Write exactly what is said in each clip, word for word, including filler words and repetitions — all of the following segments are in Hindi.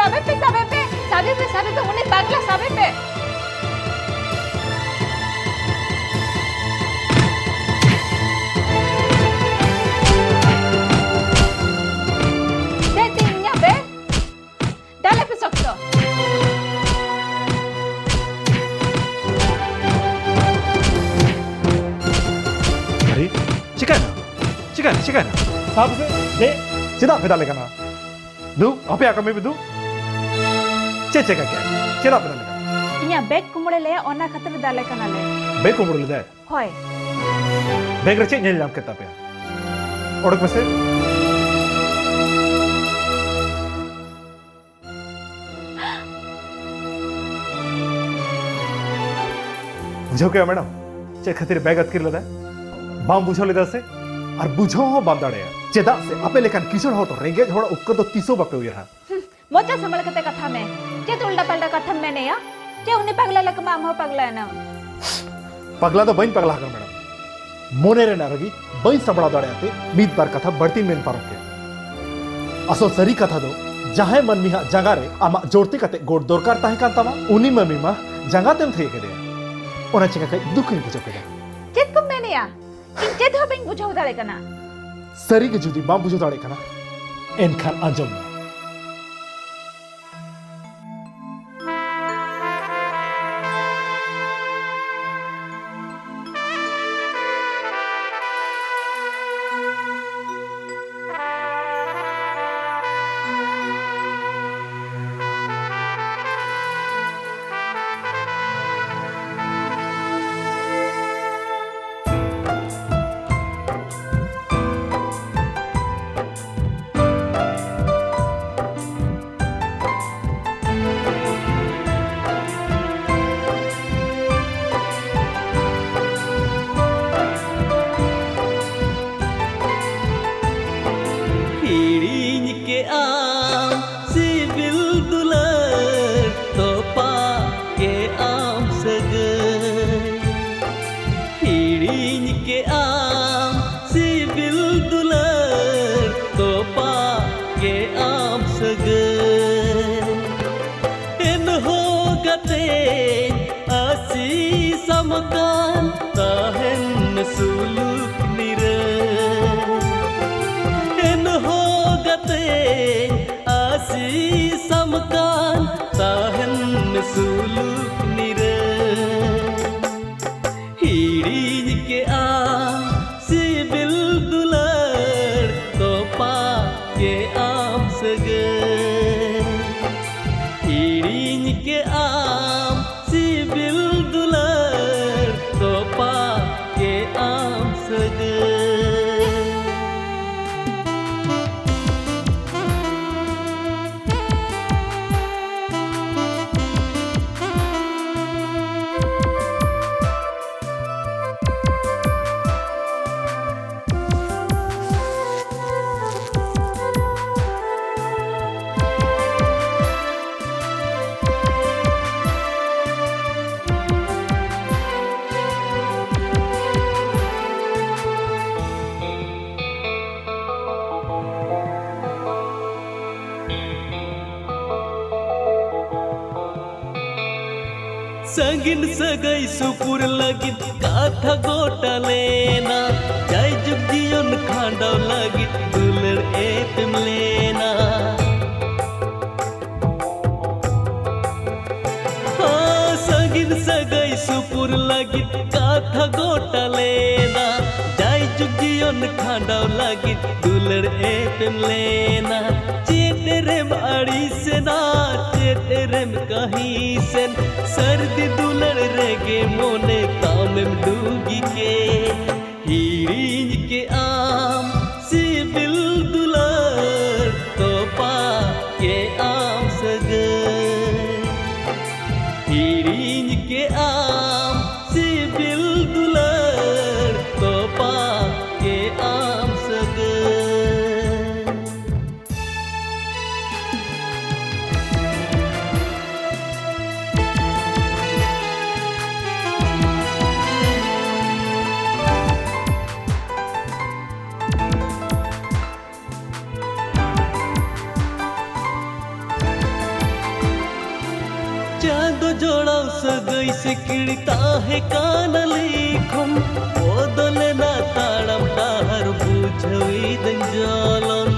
sabe pe sabe pe sabe pe sabe pe उन्हें पागला sabe pe Detingnya be Dale pe sokto अरे चिकन चिकन चिकन साहब से दे चिदा पेदा लेगा ना दू apa ya kami bedu चे चे का क्या चिदा पेदा लेगा इन्या बैग कुमड़े ले ओना खतर डाले कना ले बैग कुमड़े ले दे होय बैग रचे नेल नाम केता पे ओडक में से बुझो क्या मैडम चे खतिर बैग अतकिर लेदा बाम बुझो लेदा से और बुझो हो बाम दाड़े चेदा से आपे लेकन किशोर हो तो रेंगेज होड़ा उक्कर तो तीसो बापे हुई रहा मोचा संभल कते कथा में के तो उल्टा पल्टा कथा में ने या के उन्हें पगला लक माम हो पगला ना पगला तो बइन पगला कर मैडम मोने रे ना रगी बइन सबड़ा दाड़े आते मीत बार कथा बढ़ती मेन पारो के असो सरी कथा दो जहां मन मिहा जगह रे आमा जोड़ती कते गोड़ दरकार ताहे कान तमा उनी मम्मी मा जगह तेम थे के दे ओना चिका के दुख नहीं बुझो के चेत को मैंने या इन चेत हो बिन बुझो दाड़े कना सरी के जुदी बाम बुझो दाड़े कना एनखान आजम संगिन सगई सुपुर लगित काथा गोटा लेना जय जुग जियोन खांडव लगित दुलर एपम लेना हाँ संगिन सगई सुपुर लगित काथा गोटा लेना जय जुग जियोन खांडव लगित दुलर एपम लेना चेतेरेम अड़ी से ना चेतेरेम कहीं से सर्दी दुलर रेगे मोने कामेम डूगी के हीरीज के आम सिबिल दुलर तोपा के आम सगर हीरीज के आम सिबिल दुलर तोपा के आम सगर जोड़ा सगई से किड़ता है कानली खम ओदले ना ताड़म डाहर बुझवी दंजालन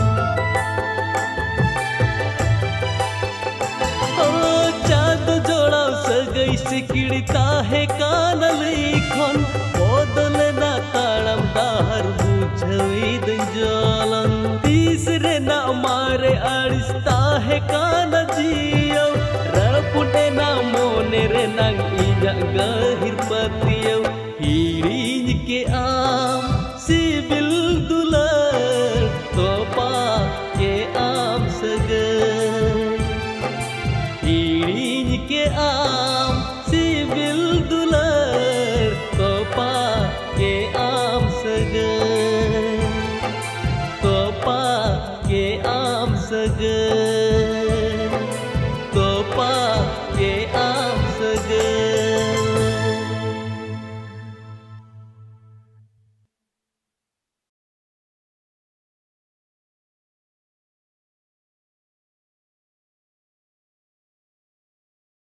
ओ चाँद जोड़ा सगई से किड़ता है कानली खम ओदले ना ताड़म डाहर बुझवी दंजालन तीसरे ना मारे अड़िस्ता है कान जियो रपुटे ना मोने रे नंग इया गहिर पतियो हिड़ीज के आम सिबिल दुलर तोपा के आम सगर हिड़ीज के आम